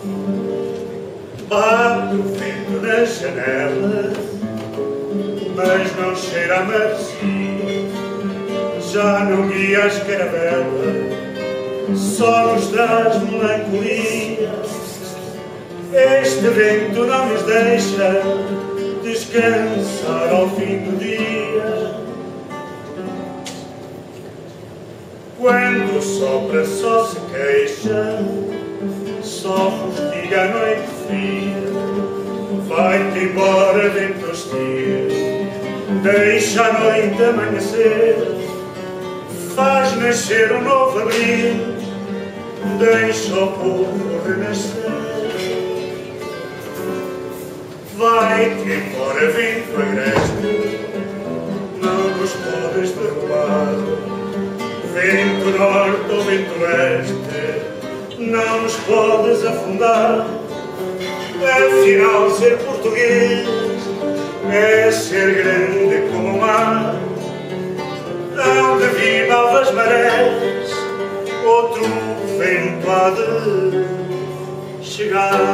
Bate o vento na janela, mas não cheira a maresia. Já não guia as caravelas, só nos traz melancolia. Este vento não nos deixa descansar ao fim do dia. Quando sopra só se queixa, só fustiga a noite fria. Vai-te embora, vento hostil, deixa a noite amanhecer. Faz nascer um novo abril, deixa o povo renascer. Vai-te embora, vento agreste, não nos podes derrubar. Vento norte ou vento leste, não nos podes afundar. Afinal, ser português é ser grande como o mar. Hão de vir novas marés, outro vento há de chegar.